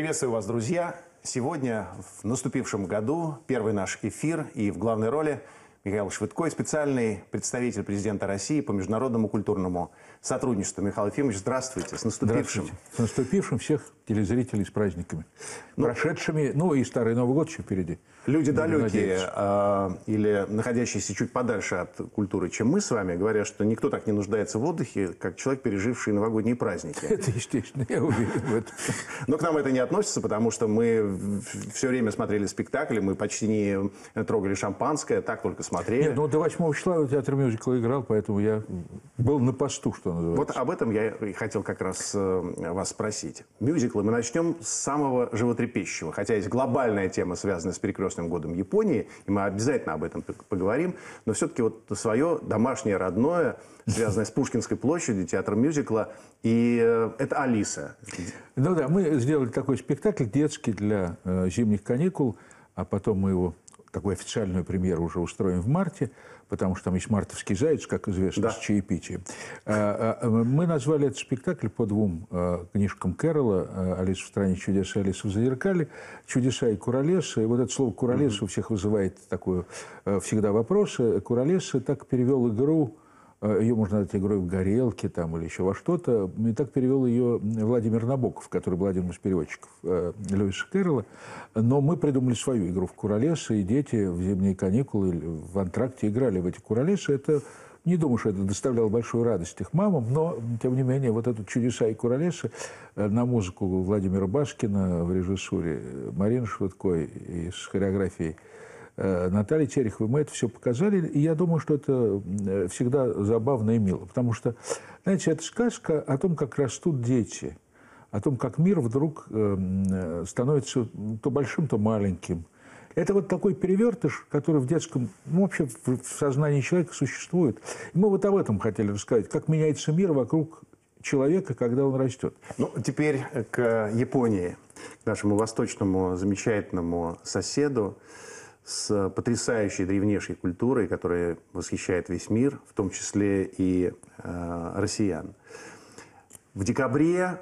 Приветствую вас, друзья! Сегодня, в наступившем году, первый наш эфир, и в главной роли Михаил Швыдкой, специальный представитель президента России по международному культурному сотрудничеству. Михаил Ефимович, здравствуйте, с наступившим! Здравствуйте. С наступившим всех телезрителей с праздниками. Прошедшими, и Старый Новый год еще впереди. Люди далекие или находящиеся чуть подальше от культуры, чем мы с вами, говорят, что никто так не нуждается в отдыхе, как человек, переживший новогодние праздники. Это естественно, я уверен в этом. Но к нам это не относится, потому что мы все время смотрели спектакли, мы почти не трогали шампанское, так только смотрели. Нет, до 8 числа в Театре мюзикла играл, поэтому я был на посту, что называется. Вот об этом я и хотел как раз вас спросить. Мюзиклы мы начнем с самого животрепещущего, хотя есть глобальная тема, связанная с перекрестным годом Японии, и мы обязательно об этом поговорим, но все-таки вот свое домашнее, родное, связанное с Пушкинской площадью, театром мюзикла, и это «Алиса». Ну да, мы сделали такой спектакль детский для зимних каникул, а потом мы его, такую официальную премьеру уже устроим в марте, потому что там есть «Мартовский заяц», как известно, с чаепитием. Мы назвали этот спектакль по двум книжкам Кэрролла: «Алиса в стране чудес» и «Алиса в зазеркалье». «Чудеса» и «Куролесы». И вот это слово «Куролесы» у всех вызывает такую всегда вопросы. «Куролесы» так перевел игру, ее можно назвать игрой в горелке там, или еще во что-то. И так перевел ее Владимир Набоков, который был один из переводчиков Льюиса Кэрролла. Но мы придумали свою игру в «Куролесы», и дети в зимние каникулы в антракте играли в эти «Куролесы». Это, не думаю, что это доставляло большую радость их мамам, но, тем не менее, вот этот «Чудеса» и «Куролесы» на музыку Владимира Башкина, в режиссуре Марины Швыдкой и с хореографией Натальи Тереховой, мы это все показали, и я думаю, что это всегда забавно и мило, потому что, знаете, это сказка о том, как растут дети, о том, как мир вдруг становится то большим, то маленьким. Это вот такой перевертыш, который в детском, вообще в сознании человека существует. И мы вот об этом хотели рассказать, как меняется мир вокруг человека, когда он растет. Ну, теперь к Японии, к нашему восточному замечательному соседу, с потрясающей древнейшей культурой, которая восхищает весь мир, в том числе и россиян. В декабре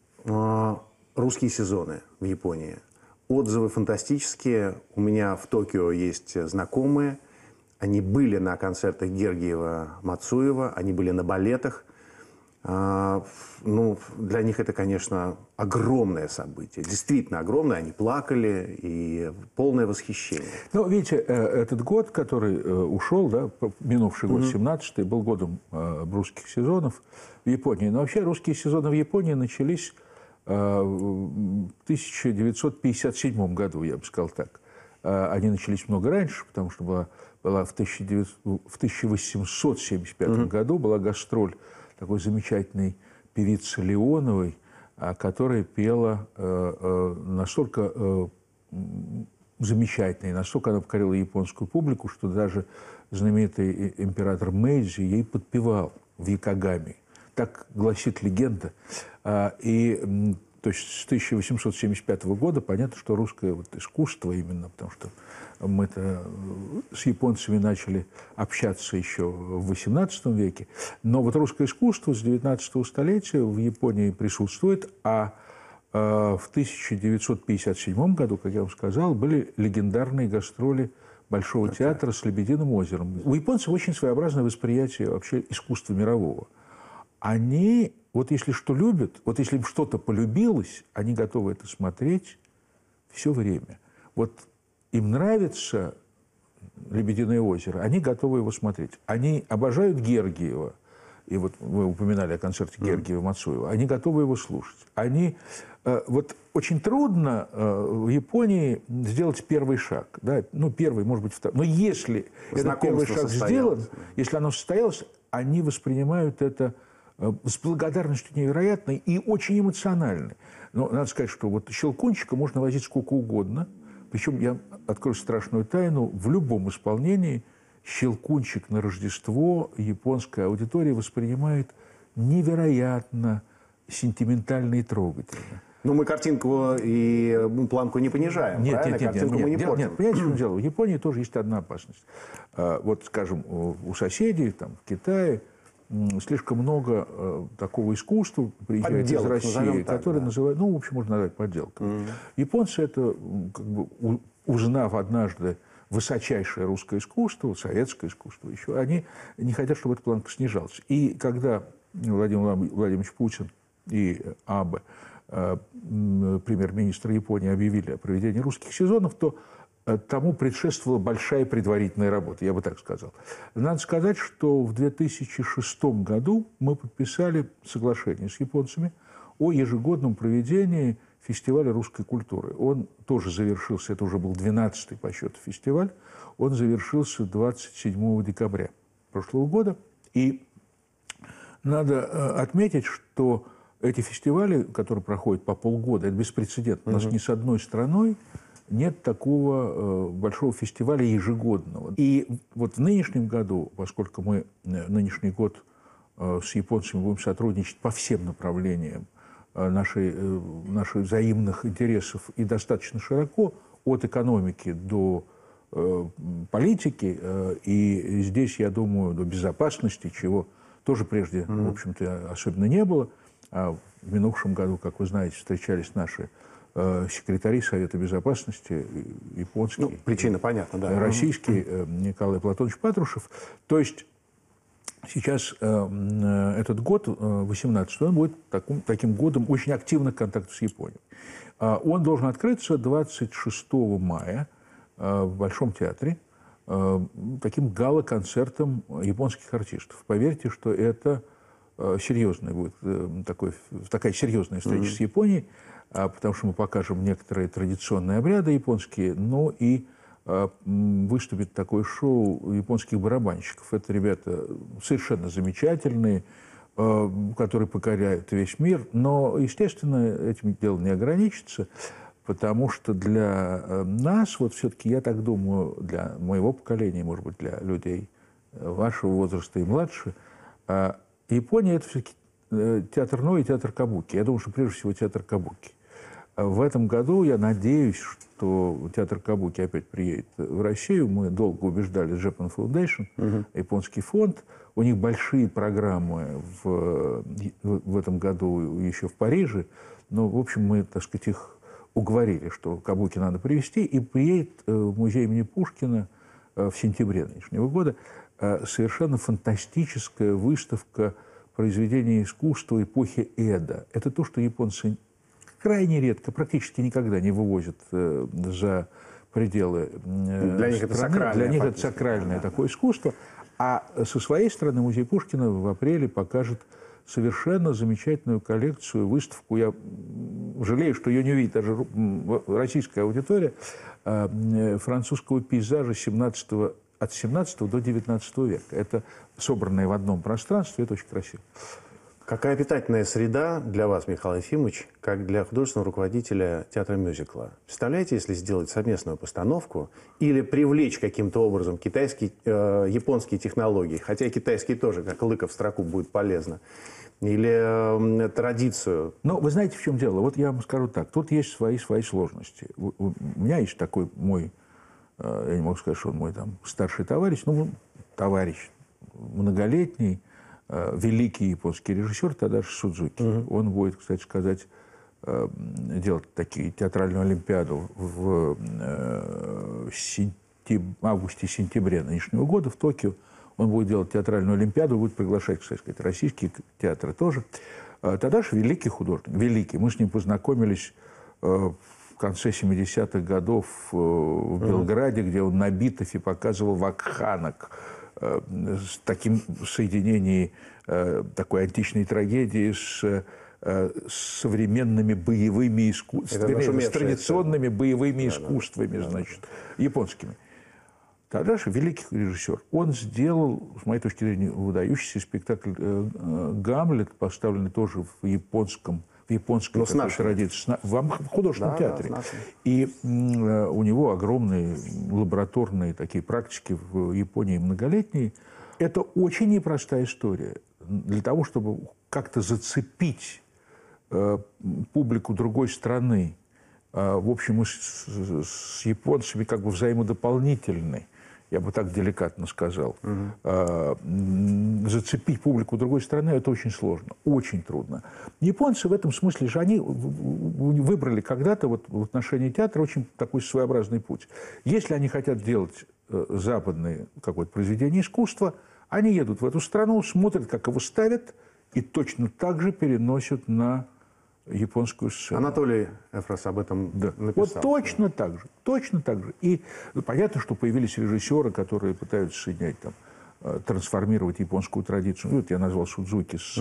русские сезоны в Японии. Отзывы фантастические. У меня в Токио есть знакомые. Они были на концертах Гергиева, Мацуева, они были на балетах. Для них это, конечно, огромное событие. Действительно огромное. Они плакали, и полное восхищение. Ну, видите, этот год, который ушел, да, минувший год, 17-й, был годом русских сезонов в Японии. Но вообще русские сезоны в Японии начались в 1957 году, я бы сказал так. Они начались много раньше, потому что была в 1875 году была гастроль такой замечательной певицы Леоновой, которая пела настолько замечательно, и настолько она покорила японскую публику, что даже знаменитый император Мэйдзи ей подпевал в Якогаме. Так гласит легенда. То есть с 1875 года понятно, что русское искусство именно, потому что мы-то с японцами начали общаться еще в XVIII веке, но вот русское искусство с XIX столетия в Японии присутствует, а в 1957 году, как я вам сказал, были легендарные гастроли Большого театра с «Лебединым озером». У японцев очень своеобразное восприятие вообще искусства мирового. Они, вот если что любят, вот если им что-то полюбилось, они готовы это смотреть все время. Вот им нравится «Лебединое озеро», они готовы его смотреть. Они обожают Гергиева. И вот вы упоминали о концерте Гергиева-Мацуева. Они готовы его слушать. Вот очень трудно в Японии сделать первый шаг. Да? Первый, может быть, второй. Но если этот первый шаг сделан, если оно состоялось, они воспринимают это с благодарностью невероятной и очень эмоциональной. Но надо сказать, что вот «Щелкунчика» можно возить сколько угодно. Причем, я открою страшную тайну, в любом исполнении «Щелкунчик» на Рождество японская аудитория воспринимает невероятно сентиментально и трогательно. Но мы картинку и планку не понижаем, правильно? Картинку мы не портим. Нет, понимаете, в чем дело? В Японии тоже есть одна опасность. Вот, скажем, у соседей, там, в Китае, слишком много такого искусства приезжает из России, которое называют, ну, в общем, можно назвать подделкой. Японцы это, как бы, узнав однажды высочайшее русское искусство, советское искусство еще, они не хотят, чтобы эта планка снижалась. И когда Владимир Владимирович Путин и Абе, премьер-министр Японии, объявили о проведении русских сезонов, то тому предшествовала большая предварительная работа, я бы так сказал. Надо сказать, что в 2006 году мы подписали соглашение с японцами о ежегодном проведении фестиваля русской культуры. Он тоже завершился, это уже был 12-й по счету фестиваль, он завершился 27 декабря прошлого года. И надо отметить, что эти фестивали, которые проходят по полгода, это беспрецедентно. У нас ни с одной страной нет такого большого фестиваля ежегодного. И вот в нынешнем году, поскольку мы нынешний год с японцами будем сотрудничать по всем направлениям наших взаимных интересов и достаточно широко, от экономики до политики, и здесь, я думаю, до безопасности, чего тоже прежде, в общем-то, особенно не было. А в минувшем году, как вы знаете, встречались наши секретари Совета Безопасности, японский, ну, причина понятна, да, российский, Николай Платонович Патрушев. То есть сейчас этот год, 18-й, он будет таким годом очень активных контактов с Японией. Он должен открыться 26 мая в Большом театре таким гала-концертом японских артистов. Поверьте, что это серьезная будет такая серьезная встреча с Японией, потому что мы покажем некоторые традиционные обряды японские, но и выступит такое шоу японских барабанщиков. Это ребята совершенно замечательные, которые покоряют весь мир. Но, естественно, этим дело не ограничится, потому что для нас, вот все-таки, я так думаю, для моего поколения, может быть, для людей вашего возраста и младше, Япония – это все-таки театр Ной и театр кабуки. Я думаю, что прежде всего театр кабуки. В этом году я надеюсь, что театр кабуки опять приедет в Россию. Мы долго убеждали Japan Foundation, японский фонд. У них большие программы в этом году еще в Париже. Но, в общем, мы, так сказать, их уговорили, что кабуки надо привезти. И приедет в музей имени Пушкина в сентябре нынешнего года совершенно фантастическая выставка произведений искусства эпохи Эдо. Это то, что японцы крайне редко, практически никогда не вывозят за пределы для них это сакральное, для них это сакральное такое искусство. А со своей стороны музей Пушкина в апреле покажет совершенно замечательную коллекцию, выставку. Я жалею, что ее не увидит даже российская аудитория, французского пейзажа от 17 до 19 века. Это собранное в одном пространстве, это очень красиво. Какая питательная среда для вас, Михаил Ефимович, как для художественного руководителя театра мюзикла? Представляете, если сделать совместную постановку или привлечь каким-то образом японские технологии, хотя и китайские тоже, как лыка в строку, будет полезно, или традицию? Ну, вы знаете, в чем дело? Вот я вам скажу так. Тут есть свои сложности. У меня есть такой мой, я не могу сказать, что он мой там старший товарищ, но товарищ многолетний, великий японский режиссер Тадаши Судзуки. Он будет, кстати сказать, делать такие театральную олимпиаду в августе-сентябре нынешнего года в Токио. Он будет делать театральную олимпиаду, будет приглашать, кстати сказать, российские театры тоже. Тадаши великий художник, великий. Мы с ним познакомились в конце 70-х годов в Белграде, где он на Битофе показывал вакханок, с таким соединением такой античной трагедии с современными боевыми искусствами, с традиционными боевыми искусствами, значит, японскими. Тадаши великий режиссер. Он сделал, с моей точки зрения, выдающийся спектакль «Гамлет», поставленный тоже в японской традиции, в художественном театре. Да, и у него огромные лабораторные такие практики в Японии многолетние. Это очень непростая история. Для того, чтобы как-то зацепить публику другой страны, в общем, мы с японцами как бы взаимодополнительны. я бы так деликатно сказал, зацепить публику другой страны, это очень сложно, очень трудно. Японцы в этом смысле же, они выбрали когда-то вот в отношении театра очень такой своеобразный путь. Если они хотят делать западное какое-то произведение искусства, они едут в эту страну, смотрят, как его ставят, и точно так же переносят на японскую сцену. Анатолий Эфрос об этом написал. Вот точно так же, точно так же. И понятно, что появились режиссеры, которые пытаются соединять, там, трансформировать японскую традицию. Вот я назвал Судзуки с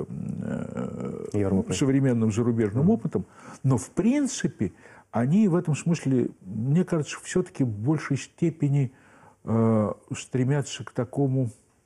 современным зарубежным опытом. Но, в принципе, они в этом смысле, мне кажется, все-таки в большей степени стремятся к такому...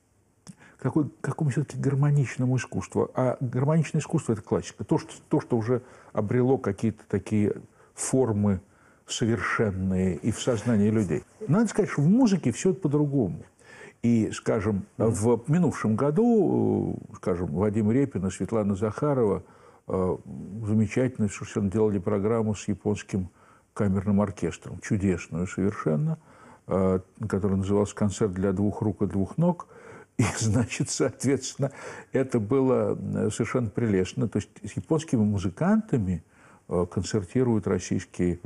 какому все-таки гармоничному искусству. А гармоничное искусство – это классика. То, что уже обрело какие-то такие формы совершенные и в сознании людей. Надо сказать, что в музыке все это по-другому. И, скажем, в минувшем году, скажем, Вадим Репин и Светлана Захарова замечательно совершенно делали программу с японским камерным оркестром, чудесную совершенно, которая называлась «Концерт для двух рук и двух ног». И, значит, соответственно, это было совершенно прелестно. То есть с японскими музыкантами концертируют российские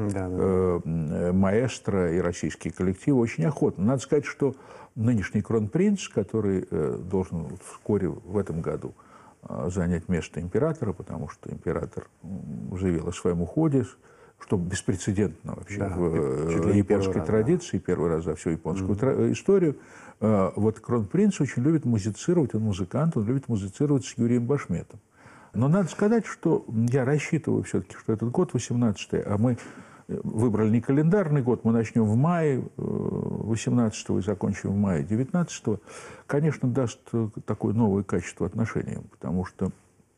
маэстро и российские коллективы очень охотно. Надо сказать, что нынешний кронпринц, который должен вскоре в этом году занять место императора, потому что император заявил о своем уходе, что беспрецедентно вообще в японской традиции, первый раз за всю японскую историю. Вот кронпринц очень любит музицировать, он музыкант, он любит музицировать с Юрием Башметом. Но надо сказать, что я рассчитываю все-таки, что этот год 18-й, а мы выбрали не календарный год, мы начнем в мае 18-го и закончим в мае 19-го, конечно, даст такое новое качество отношениям, потому что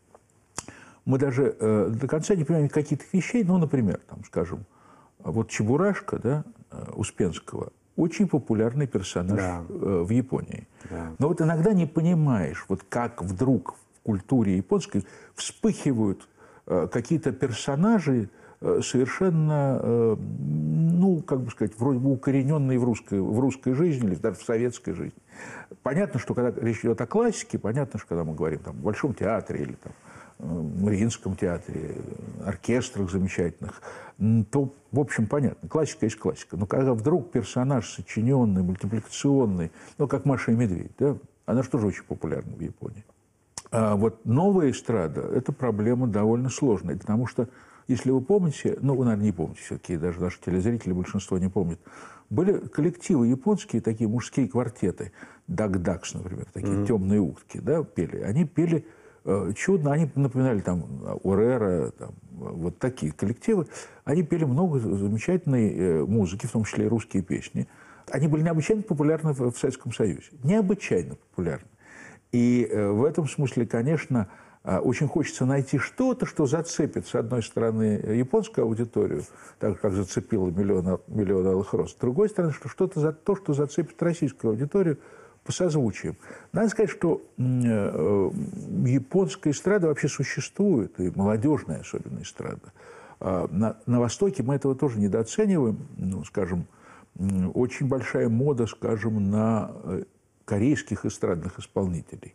мы даже до конца не понимаем каких-то вещей, ну, например, там, скажем, вот Чебурашка, да, Успенского, очень популярный персонаж в Японии. Да. Но вот иногда не понимаешь, вот как вдруг в культуре японской вспыхивают какие-то персонажи совершенно, ну, как бы сказать, вроде бы укорененные в русской жизни или даже в советской жизни. Понятно, что когда речь идет о классике, понятно, что когда мы говорим там, о Большом театре или там, Мариинском театре, оркестрах замечательных, то, в общем, понятно, классика есть классика. Но когда вдруг персонаж сочиненный, мультипликационный, ну, как Маша и Медведь, да, она же тоже очень популярна в Японии. А вот новая эстрада – это проблема довольно сложная, потому что, если вы помните, ну, вы, наверное, не помните, все-таки даже наши телезрители, большинство не помнят, были коллективы японские, такие мужские квартеты, Дак-Дакс, например, такие темные утки, да, пели. Они пели чудно, они напоминали там Урера, там, вот такие коллективы. Они пели много замечательной музыки, в том числе и русские песни. Они были необычайно популярны в Советском Союзе. Необычайно популярны. И в этом смысле, конечно, очень хочется найти что-то, что зацепит, с одной стороны, японскую аудиторию, так как зацепило миллион алых роз, с другой стороны, что зацепит российскую аудиторию по созвучиям. Надо сказать, что японская эстрада вообще существует, и молодежная особенно эстрада. На Востоке мы этого тоже недооцениваем. Ну, скажем, очень большая мода, скажем, на корейских эстрадных исполнителей.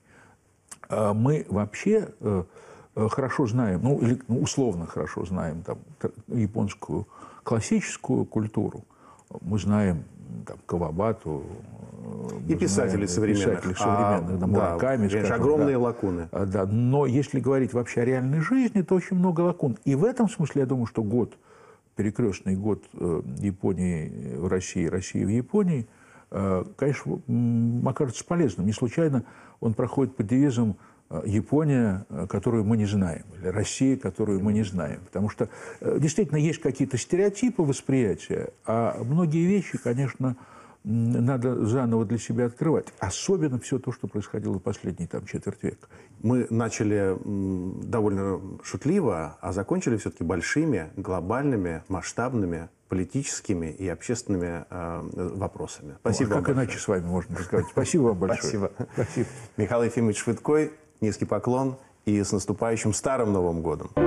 Мы вообще хорошо знаем, ну, или условно хорошо знаем там, японскую классическую культуру. Мы знаем там, Кавабату. И писателей современных. Да, Мураками, да, огромные лакуны. Да, но если говорить вообще о реальной жизни, то очень много лакун. И в этом смысле я думаю, что перекрестный год Японии в России, России в Японии, конечно, окажется полезным. Не случайно он проходит под девизом «Япония, которую мы не знаем», или «Россия, которую мы не знаем». Потому что действительно есть какие-то стереотипы восприятия, а многие вещи, конечно, надо заново для себя открывать. Особенно все то, что происходило в последний четверть века. Мы начали довольно шутливо, а закончили все-таки большими, глобальными, масштабными политическими и общественными вопросами. Спасибо вам как иначе с вами можно разговаривать? Спасибо вам большое. Спасибо. Михаил Ефимович Швыдкой, низкий поклон и с наступающим Старым Новым годом.